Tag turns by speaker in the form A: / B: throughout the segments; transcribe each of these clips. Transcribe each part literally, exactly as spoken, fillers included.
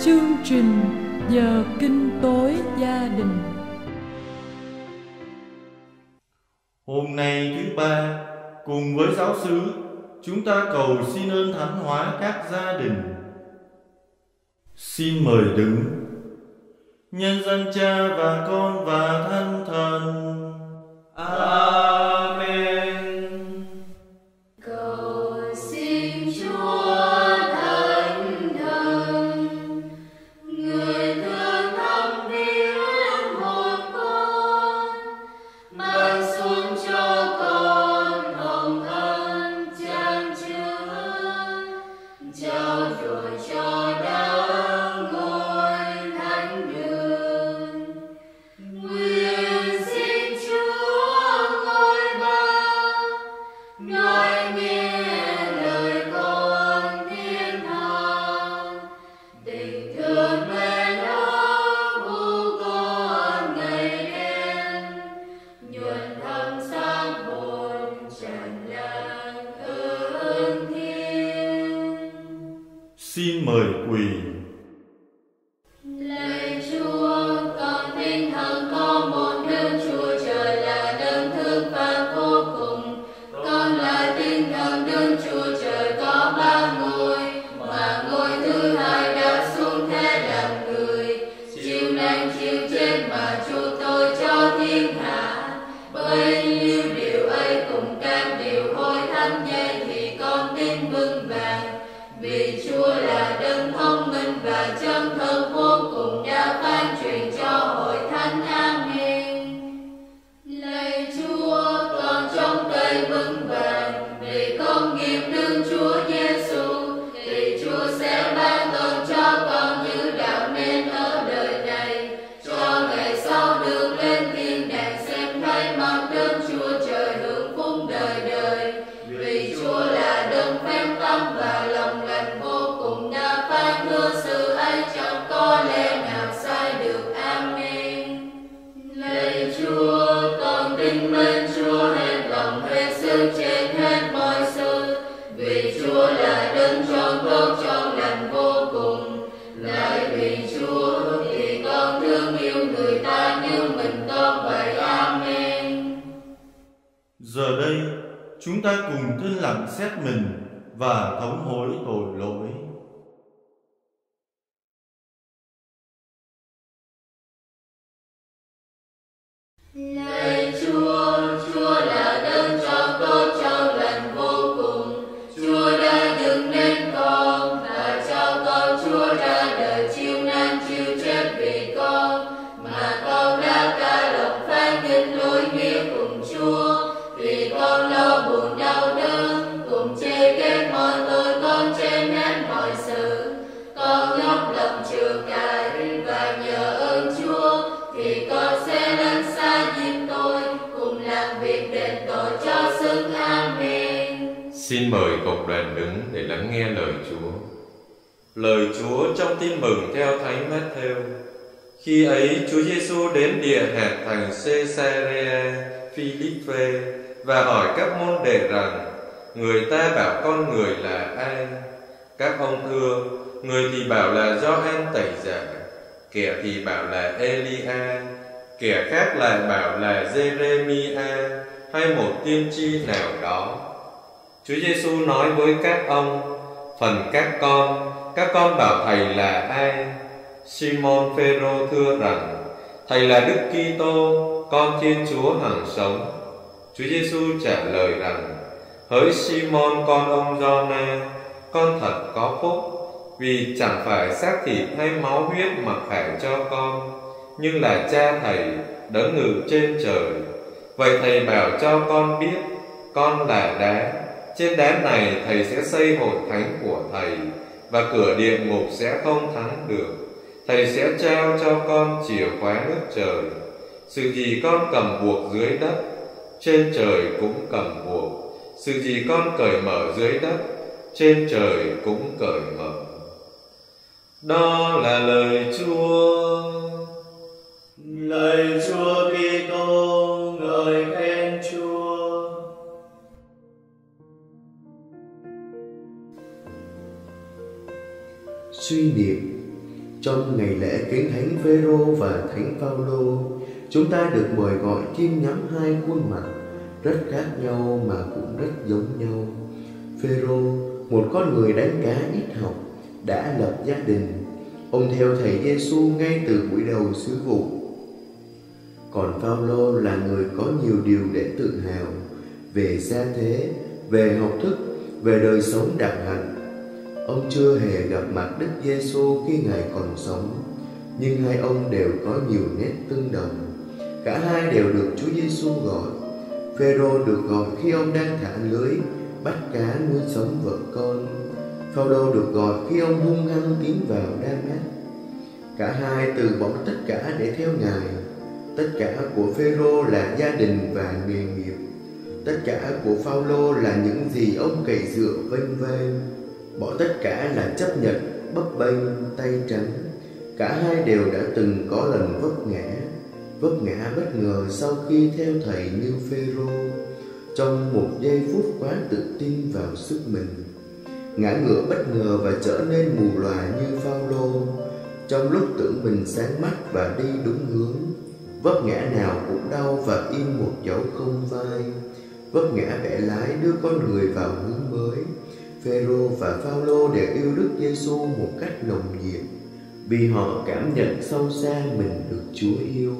A: chương trình Giờ Kinh Tối Gia Đình.
B: Hôm nay thứ ba, cùng với giáo xứ, chúng ta cầu xin ơn thánh hóa các gia đình. Xin mời đứng. Nhân danh Cha và Con và Thánh Thần.
C: Amen.
D: Cầu xin Chúa Thánh Thần, người thương thăm viếng hồn con, ban xuống cho con hồng ân chan chứa, trao dồi cho đáng ngôi thánh đường. Nguyện xin Chúa ngôi ba, nói nghe lời con thiên thang, tình thương mến ước của con ngày đêm, nhuần thăm sáng hồn trần gian ơn thiên.
B: Xin mời quỳ.
D: Lạy Chúa, con tin thẳng có một Đức Chúa Trời là đấng thương phạt vô cùng. Con lại tin thẳng Đức Chúa Trời có ba ngôi, mà ngôi thứ hai đã xuống thế làm người, chịu nạn chịu chết mà chuộc tội cho thiên hạ. Bởi như điều ấy cùng các điều hối thánh vậy thì con tin vững vàng, vì Chúa là đấng thông minh và chân thật vô cùng đã phán truyền cho hội thánh. Amen. Lạy Chúa, con trông cậy vững vàng, vì con nghiệp Đức Chúa Giêsu, thì Chúa sẽ ban ơn cho con như đạo nên ở đời này, cho ngày sau được lên thiên đàng xem thấy mặt Đức Chúa Trời hưởng phúc đời đời. Vì Chúa là đấng phép tâm và lòng lành vô cùng đã phán hứa sự ấy chẳng có lẽ nào sai được. Amen. Lạy Chúa, con tin mến Chúa hết lòng hết sức trên hết mọi sự, vì Chúa là đấng trọn tốt trọn lành vô cùng. Lại vì Chúa thì con thương yêu người ta như mình con vậy. Amen.
B: Giờ đây, chúng ta cùng thinh lặng xét mình và thống hối tội lỗi.
D: Lạy Chúa, Chúa là đấng trọn tốt trọn lành vô cùng. Chúa đã dựng nên con và cho con Chúa ra đời chịu nạn chịu chết vì con, mà con đã cả lòng phán nghịch lối nghĩa cùng Chúa. Vì con lo buồn đau đớn, cùng chê ghét mọi tội con trên hết mọi sự. Con nhóc lòng chừa cải và nhờ ơn Chúa, thì con sẽ lánh xa diêm tôi, cùng làm việc đền tội cho xứng. Amen.
C: Xin mời cộng đoàn đứng để lắng nghe lời Chúa. Lời Chúa trong tin mừng theo Thánh Mát-thêu. Khi ấy Chúa Giêsu đến địa hạt thành Caesarea Philippe và hỏi các môn đệ rằng: người ta bảo con người là ai? Các ông thưa: người thì bảo là Gioan Tẩy Giả, kẻ thì bảo là Elia, kẻ khác lại bảo là Giê-rê-mi-a hay một tiên tri nào đó. Chúa Giêsu nói với các ông: phần các con, các con bảo thầy là ai? Simon Phêrô thưa rằng: thầy là Đức Kitô, con Thiên Chúa hằng sống. Chúa Giêsu trả lời rằng: hỡi Simon con ông Giô-na, con thật có phúc, vì chẳng phải xác thịt hay máu huyết mặc khải cho con, nhưng là Cha thầy đấng ngự trên trời. Vậy thầy bảo cho con biết, con là đá, trên đá này thầy sẽ xây hội thánh của thầy, và cửa địa ngục sẽ không thắng được. Thầy sẽ trao cho con chìa khóa nước trời. Sự gì con cầm buộc dưới đất, trên trời cũng cầm buộc. Sự gì con cởi mở dưới đất, trên trời cũng cởi mở. Đó là lời Chúa.
E: Lạy Chúa Kitô, ngợi khen Chúa.
F: Suy niệm Trong ngày lễ kính Thánh Phêrô và Thánh Phaolô, chúng ta được mời gọi chiêm ngắm hai khuôn mặt rất khác nhau mà cũng rất giống nhau. Phêrô, một con người đánh cá ít học, đã lập gia đình. Ông theo thầy Giêsu ngay từ buổi đầu sứ vụ. Còn Phaolô là người có nhiều điều để tự hào về gia thế, về học thức, về đời sống đạo hạnh. Ông chưa hề gặp mặt Đức Giêsu khi Ngài còn sống, nhưng hai ông đều có nhiều nét tương đồng. Cả hai đều được Chúa Giêsu gọi. Phêrô được gọi khi ông đang thả lưới bắt cá nuôi sống vợ con. Phaolô được gọi khi ông hung hăng tiến vào Đa-mát. Cả hai từ bỏ tất cả để theo Ngài. Tất cả của Phêrô là gia đình và nghề nghiệp. Tất cả của Phaolô là những gì ông cậy dựa vênh vang. Bỏ tất cả là chấp nhận, bấp bênh, tay trắng. Cả hai đều đã từng có lần vấp ngã, vấp ngã bất ngờ sau khi theo thầy như Phêrô, trong một giây phút quá tự tin vào sức mình. Ngã ngựa bất ngờ và trở nên mù lòa như Phaolô, trong lúc tưởng mình sáng mắt và đi đúng hướng. Vấp ngã nào cũng đau và in một dấu không vai. Vấp ngã bẻ lái đưa con người vào hướng mới. Phêrô và Phaolô đều yêu Đức Giêsu một cách nồng nhiệt, vì họ cảm nhận sâu xa mình được Chúa yêu.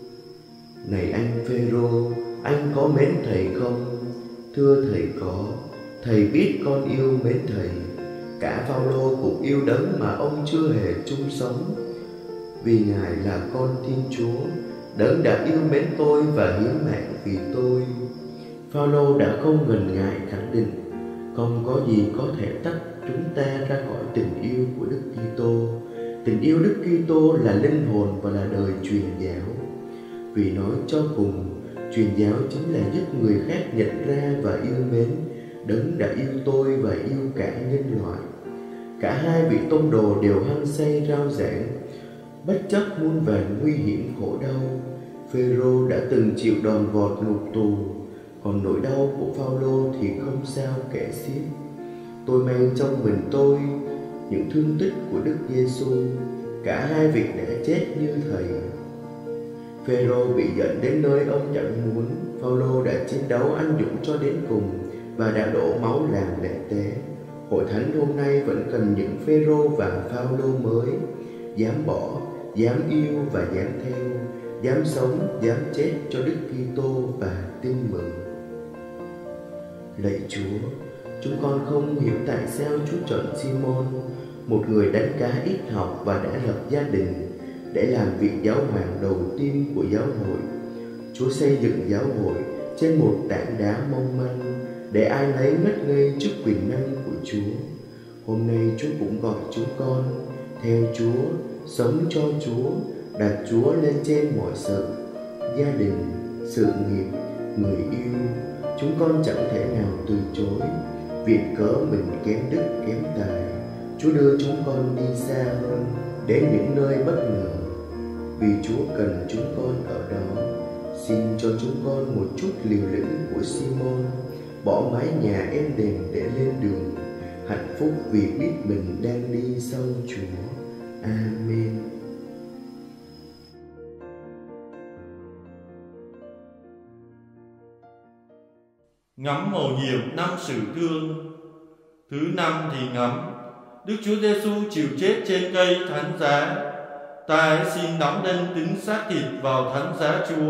F: Này anh Phêrô, anh có mến thầy không? Thưa thầy có. Thầy biết con yêu mến thầy. Cả Phaolô cũng yêu Đấng mà ông chưa hề chung sống, vì Ngài là con Thiên Chúa. Đấng đã yêu mến tôi và hiến mạng vì tôi. Phaolô đã không ngần ngại khẳng định, không có gì có thể tách chúng ta ra khỏi tình yêu của Đức Kitô. Tình yêu Đức Kitô là linh hồn và là đời truyền giáo. Vì nói cho cùng, truyền giáo chính là giúp người khác nhận ra và yêu mến Đấng đã yêu tôi và yêu cả nhân loại. Cả hai vị tông đồ đều hăng say rao giảng, bất chấp muôn vàn nguy hiểm khổ đau. Phêrô đã từng chịu đòn gọt ngục tù, còn nỗi đau của Phaolô thì không sao kể xiết. Tôi mang trong mình tôi những thương tích của Đức Giêsu. Cả hai vị đã chết như thầy. Phêrô bị dẫn đến nơi ông chẳng muốn. Phaolô đã chiến đấu anh dũng cho đến cùng và đã đổ máu làm lệ tế. Hội thánh hôm nay vẫn cần những Phêrô và Phaolô mới, dám bỏ, dám yêu và dám theo, dám sống, dám chết cho Đức Kitô và tin mừng. Lạy Chúa, chúng con không hiểu tại sao Chúa chọn Simon, một người đánh cá ít học và đã lập gia đình, để làm vị giáo hoàng đầu tiên của giáo hội. Chúa xây dựng giáo hội trên một tảng đá mong manh, để ai nấy ngất ngây trước quyền năng của Chúa. Hôm nay Chúa cũng gọi chúng con theo Chúa, sống cho Chúa, đặt Chúa lên trên mọi sự, gia đình, sự nghiệp, người yêu. Chúng con chẳng thể nào từ chối, viện cớ mình kém đức kém tài. Chúa đưa chúng con đi xa hơn, đến những nơi bất ngờ, vì Chúa cần chúng con ở đó. Xin cho chúng con một chút liều lĩnh của Simon, bỏ mái nhà êm đềm để lên đường, hạnh phúc vì biết mình đang đi sau Chúa. Amen.
B: Ngắm mầu nhiệm năm sử thương. Thứ năm thì ngắm Đức Chúa Giêsu chịu chết trên cây thánh giá. Ta hãy xin đóng đinh tính xác thịt vào thánh giá Chúa.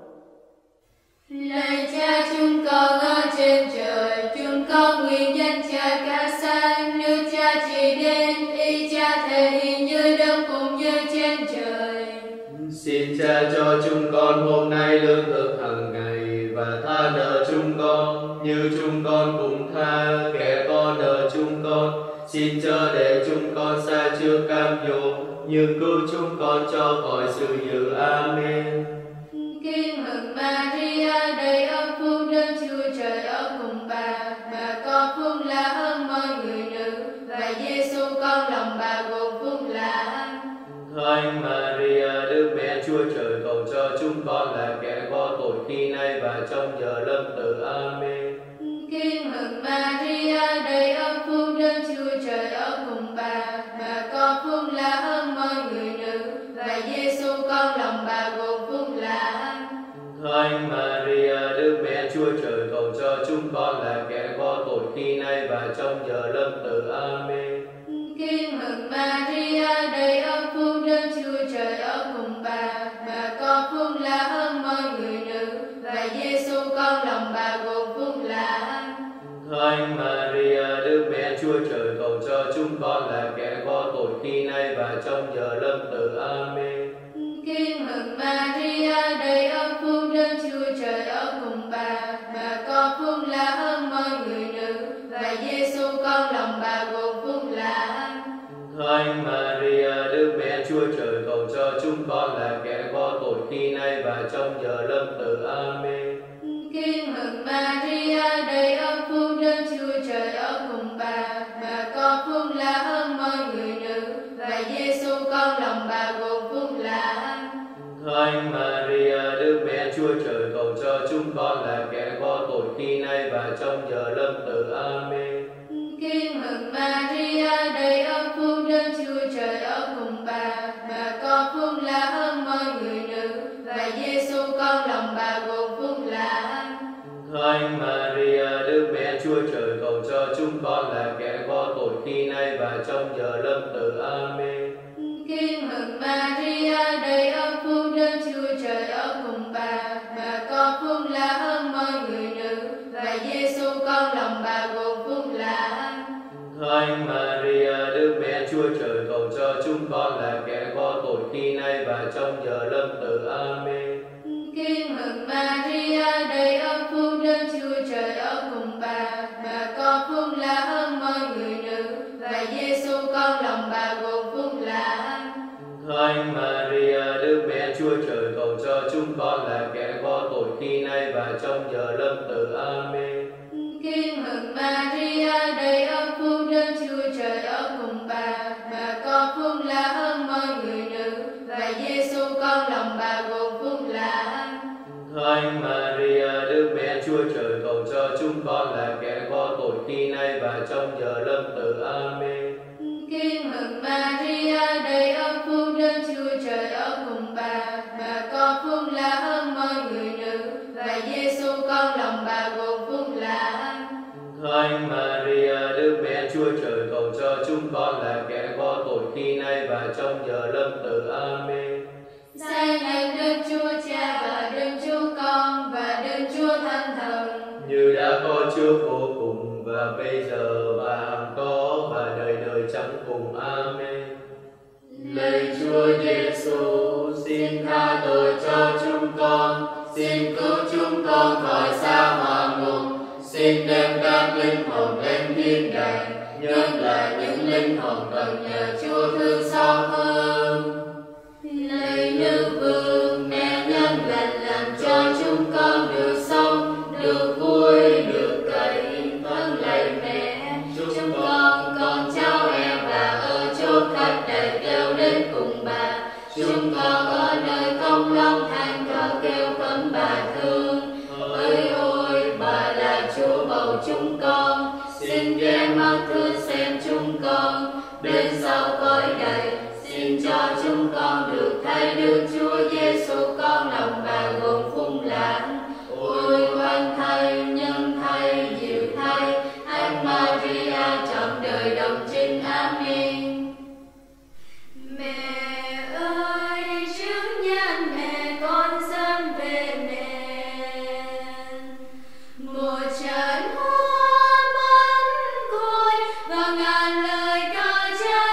D: Lạy Cha chúng con ở trên trời, chúng con nguyện danh Cha ca sang, nước Cha chỉ đến, ý Cha thể hiện như đất cũng như trên trời.
E: Xin Cha cho chúng con hôm nay lương thực hàng ngày, và tha nợ chúng con như chúng con cũng tha kẻ có nợ chúng con. Xin chớ để chúng con sa trước cam dỗ, nhưng cứu chúng con cho khỏi sự dữ. Amen.
D: Kinh mừng Maria, đầy ơn phúc, Đức Chúa Trời ở cùng bà. Bà có phúc lạ hơn mọi người nữ, và Giêsu con lòng bà gồm phúc lạ.
E: Thánh Maria, Đức Mẹ Chúa Trời, cầu cho chúng con là kẻ có tội khi nay và trong giờ lâm tử. Amen.
D: Kinh mừng Maria, đầy ơn phúc, Đức Chúa Trời ở cùng bà. Bà có phúc lạ hơn mọi Maria đầy ơn phúc, Đức Chúa Trời ở cùng bà. Bà có phúc lạ hơn mọi người nữ, và Giêsu con lòng bà gồm phúc lạ.
E: Thánh Maria, Đức Mẹ Chúa Trời, cầu cho chúng con là kẻ có tội khi nay và trong giờ lâm tử. Amen.
D: Kinh mừng Maria đầy ơn phúc, Đức Chúa Trời ở cùng bà. Bà có phúc lạ hơn mọi người nữ, và Giêsu con lòng bà gồm phúc lạ.
E: Thánh Maria, Đức Mẹ Chúa Trời, cầu cho chúng con là kẻ có tội khi nay và trong giờ lâm tử. Amen.
D: Kinh mừng Maria đầy ơn phúc, Đức Chúa Trời ở cùng bà. Bà có phúc lạ hơn mọi người nữ, và Giêsu con lòng bà gồm phúc lạ.
E: Thánh Maria, Đức Mẹ Chúa Trời, cầu cho chúng con là kẻ có tội khi nay và trong giờ lâm tử. Amen.
D: Kinh mừng Maria đầy ơn phúc, Đức Chúa Trời ở cùng bà. Bà có phúc lạ hơn mọi người nữ, và Giêsu con lòng bà gồm phúc lạ.
E: Thánh Maria, Đức Mẹ Chúa Trời, cầu cho chúng con là kẻ có tội khi nay và trong giờ lâm tử. Amen.
D: Kinh mừng Maria đầy ơn phúc, Đức Chúa Trời ở cùng bà. Bà có phúc lạ hơn mọi người nữ, và Giêsu con lòng bà gồm phúc lạ.
E: Thánh Maria, Đức Mẹ Chúa Trời, cầu cho chúng con là kẻ có tội khi nay và trong giờ lâm tử. Amen.
D: Kinh mừng Maria đầy ơn phúc, Đức Chúa Trời ở cùng bà. Bà có phúc lạ hơn mọi người nữ, và Giêsu con lòng bà gồm phúc lạ.
E: Thánh Maria, Đức Mẹ Chúa Trời, cầu cho chúng con là kẻ có tội khi nay và trong giờ lâm tử. Amen.
D: Kinh mừng Maria đầy ơn phúc, Đức Chúa Trời ở cùng bà. Bà có phúc lạ hơn mọi người nữ, và Giêsu con lòng bà gồm phúc lạ.
E: Thánh Maria, Đức Mẹ Chúa Trời, cầu cho chúng con là kẻ có tội khi nay và trong giờ lâm tử. Amen.
D: Kinh mừng Maria đầy ơn phúc, Đức Chúa Trời ở cùng bà. Bà có phúc lạ hơn mọi người nữ, và Giêsu con lòng bà gồm phúc lạ.
E: Thánh Maria, Đức Mẹ Chúa Trời, cầu cho chúng con là kẻ có tội khi nay và trong giờ lâm tử. Amen.
D: Danh nhân Đức Chúa Cha và Đức Chúa Con và Đức Chúa Thánh Thần,
E: như đã có trước vô cùng và bây giờ và hằng có và đời đời chẳng cùng. Amen.
D: Lạy Chúa Giêsu, xin tha tội cho chúng con, xin cứu chúng con khỏi xa hỏa ngục, xin đem các linh hồn lên thiên đàng, nhất là những linh hồn cần nhờ Chúa thương xót hơn. Lạy Nữ Vương, mẹ nhân lành làm cho chúng con được sống, được vui, được cậy. Vâng lạy mẹ, chúng con con cháu em và ở chốn khách đầy kêu đến cùng bà. Chúng con ở nơi không long than thở kêu khấn bà thương. Ơi ôi, bà là Chúa bầu chúng con, xin ghé mắt thương xem chúng con. Đến sau cõi đời, xin cho chúng con được thấy Đức Chúa Giêsu con lòng bà gồm phung lãng. Ôi khoan thay, nhân thay, dịu thay, Thánh Maria trọn đời đồng trinh. Amen. Mẹ ơi, chứng nhân mẹ con sớm về mẹ. Một trận hoa bắn khôi và ngàn lời ca cha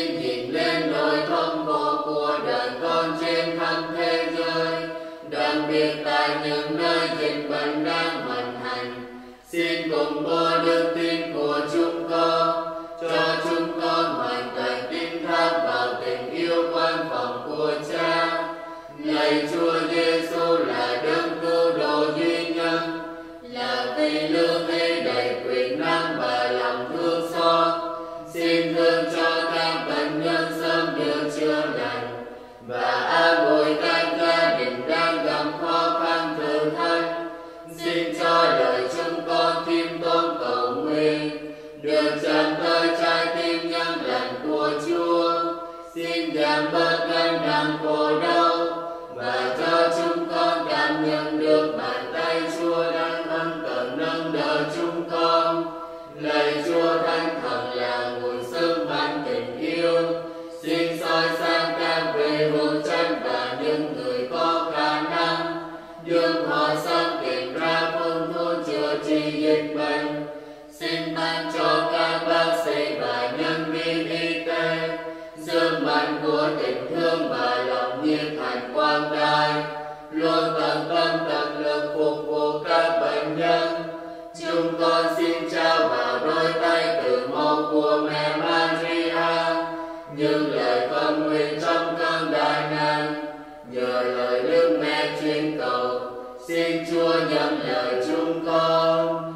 D: xin nhìn lên nỗi thống khổ của đời con trên khắp thế giới, đặc biệt tại những nơi dịch bệnh đang hoành hành. Xin cùng bố đức tin của chúng con, cho chúng con hoàn toàn tin thác vào tình yêu quan phòng của Cha. Lạy Chúa Giêsu là đấng cứu độ duy nhất, là vì lương y đầy quyền năng và lòng thương xót. Xin thương cho các bệnh nhân sớm được chữa lành và an ủi các gia đình đang gặp khó khăn thử thách. Xin cho lời chúng con khiêm tốn cầu nguyện được chạm tới trái tim nhân lành của Chúa. Xin giảm bớt gánh nặng khổ đau và cho chúng con cảm nhận được bàn tay Chúa đang ân cần nâng đỡ chúng con. Lạy Chúa Thánh Thần là nguồn sức mạnh tình yêu, xin soi sáng các vị hữu trách và những người có khả năng, giúp họ sớm tìm ra phương thuốc chữa trị dịch bệnh. Xin ban cho các bác sĩ và nhân viên y tế sức mạnh của tình thương và lòng nhiệt thành quang đại, luôn tận tâm tận lực phục vụ các bệnh nhân. Chúng con xin trao vào đôi tay từ mẫu của mẹ Maria những lời con nguyện trong cơn đại nạn. Nhờ lời Đức Mẹ chuyên cầu, xin Chúa nhận lời chúng con.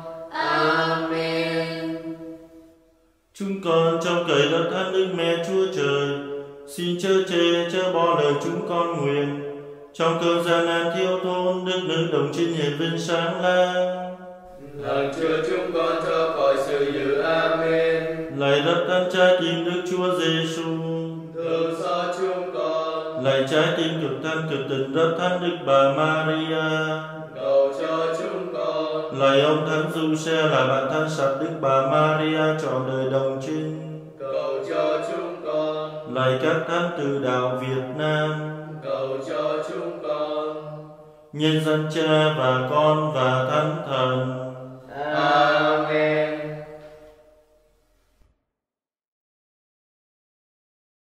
D: Amen.
B: Chúng con trong cậy đất thánh Đức Mẹ Chúa Trời, xin chớ chê chớ bỏ lời chúng con nguyện. Trong cơn gian nan thiếu thốn, Đức Nữ Đồng Trinh hiển vinh sáng lang.
E: Hằng Chúa chúng con cho khỏi sự dữ. Amen.
B: Lạy đất thánh trái tim Đức Chúa Giêsu,
E: thương xót chúng con.
B: Lạy trái tim cực thanh cực tình rất thánh Đức Bà Maria,
E: cầu cho chúng con.
B: Lạy ông Thánh Giuse là bạn thân sạch Đức Bà Maria trọn đời đồng trinh,
E: cầu cho chúng con.
B: Lạy các thánh từ đạo Việt Nam,
E: cầu cho chúng con.
B: nhân danh Cha và Con và Thánh Thần.